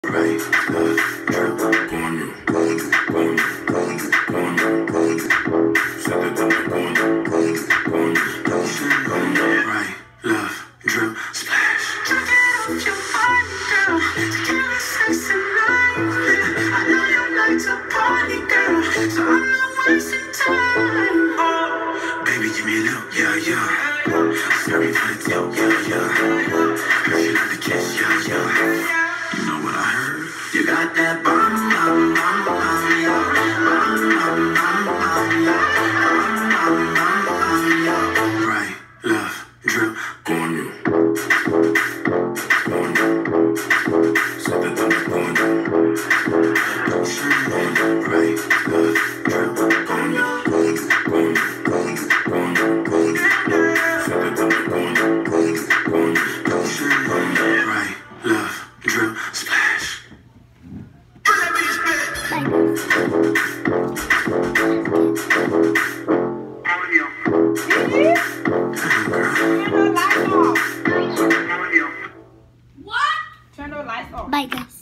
right, left, drip, on you, on you, on you, on you, on you, on you. Set the dump on you, on you, on you, on you, right, left, drip, splash. Drip it off your body, girl. Tequila, sex, and love. I know you like to party, girl, so I'm not wasting time. Oh, baby, give me a little, yeah, yeah. Sorry for the deal, yeah, yeah. Heard you like the kiss, yeah, yeah. You know what I heard? You got that bomb, bomb, bomb, bomb, yeah. Bomb, bomb, bomb, bomb, yeah. Bomb, bomb, bomb, bomb, yeah. Right, left, drip, on you. On you. Set the dump on you. On you, right, left, drip, on you, on you, on you, on you, on you, on you. Set the dump on you, on you, on you, on you, right, left, drip, splash. Turn the lights off. Bye guys.